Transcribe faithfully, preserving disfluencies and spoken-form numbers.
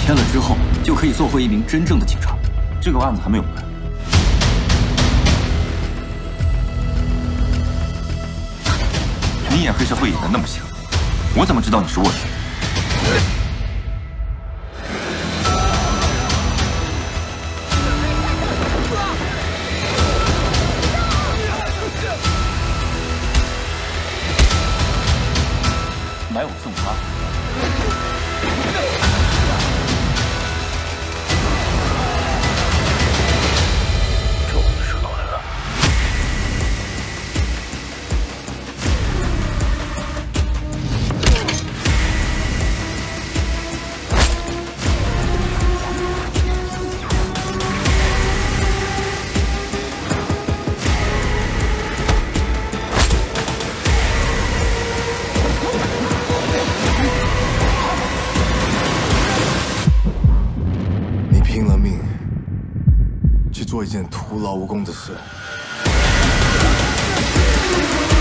签了之后，就可以做回一名真正的警察。 这个案子还没有完。你演黑社会演的那么像，我怎么知道你是卧底？ 买我送他。终于说完了。 拼了命去做一件徒劳无功的事。